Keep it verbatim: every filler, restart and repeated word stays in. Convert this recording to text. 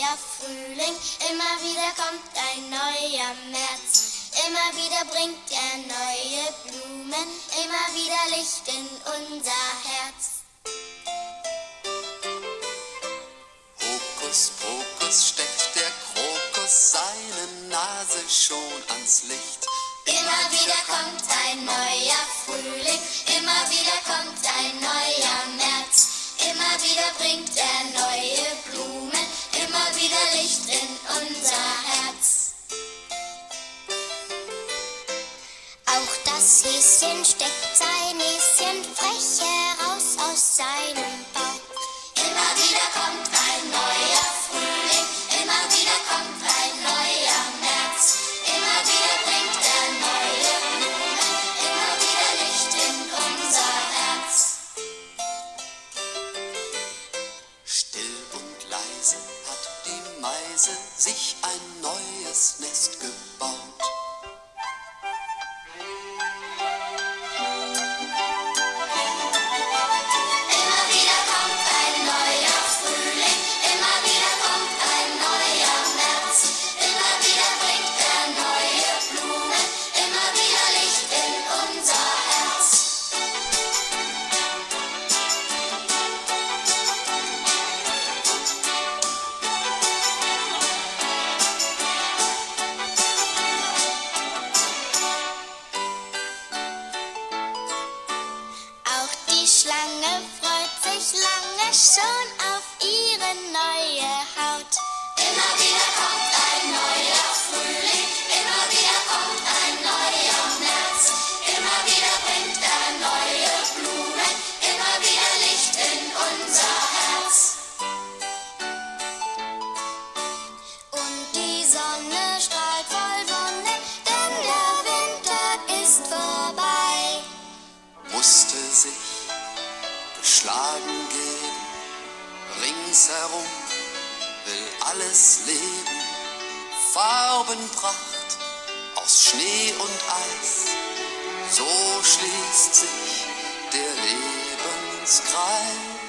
neuer Frühling, immer wieder kommt ein neuer März. Immer wieder bringt er neue Blumen, immer wieder Licht in unser Herz. Hokus pokus steckt der Krokus seine Nase schon ans Licht. Immer wieder kommt ein neuer Frühling, immer wieder kommt ein neuer März. Immer wieder bringt er neue Blumen, immer wieder Licht in unser Herz. Auch das Häschen steckt sein Näschen frech heraus aus seinem Bauch. Immer wieder kommt ein neuer Frühling, immer wieder kommt ein neuer März. Immer wieder bringt er neue Blumen, immer wieder Licht in unser Herz. Still und leise hat die Meise sich ein neues Nest gebaut. Die Schlange freut sich lange schon auf ihre neue Haut. Immer wieder kommt ein neuer Frühling, immer wieder kommt ein neuer März. Immer wieder bringt er neue Blumen, immer wieder Licht in unser Herz. Und die Sonne strahlt voll Wonne, denn der Winter ist vorbei. Musste sich geschlagen geben, ringsherum will alles leben. Farbenpracht aus Schnee und Eis, so schließt sich der Lebenskreis.